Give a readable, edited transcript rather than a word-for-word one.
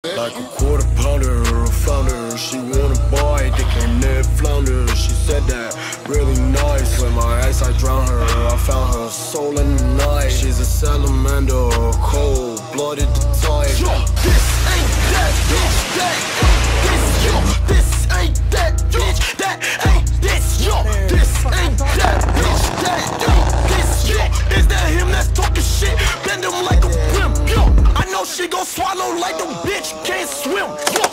Like a quarter pounder or a flounder, she wanna buy it, they can't never flounder. She said that really nice. With my eyes I drown her, I found her soul in the night. She's a salamander, cold-blooded type. Yo, this ain't that bitch, that ain't this, yo. This ain't that bitch, that ain't this, yo. This ain't that bitch, that ain't this, yo. Is that him that's talking shit? Bend him like a brim, yo. I know she gon' swallow like the bitch can't swim, yo.